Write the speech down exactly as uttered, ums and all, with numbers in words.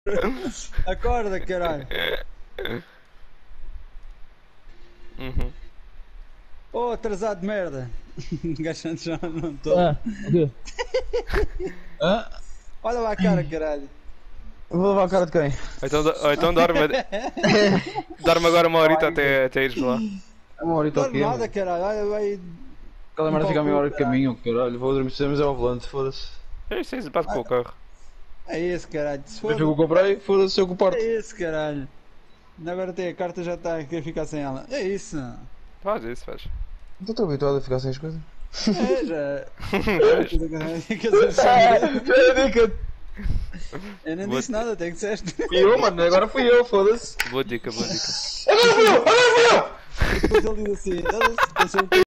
Acorda, caralho. Uhum. Oh, atrasado de merda. Gajo já não estou. Ah, o quê? Ah, Olha lá a cara, caralho. vou levar a cara de quem? Ou então, do- ou então dorme, dorme agora uma horita até, até ires lá. É uma horita Não aqui. nada, caralho. Olha, vai. Aquela merda fica a meia hora de caminho, caralho. Vou dormir sempre, mas é ao volante, foda-se. É isso, é isso, bate com o carro. É esse, caralho. Se Eu for. fico, comprei, foda-se, eu que parto. É esse, caralho. Agora tem a carta, já está a querer ficar sem ela. É isso. Faz isso, faz. Não estou habituado a ficar sem as coisas. É, já. Dica! Eu nem Boa disse nada, até que disseste. Fui eu, mano, agora fui eu, foda-se. Boa dica, boa dica. Agora fui eu, agora fui eu! Depois ele diz assim: "Ele-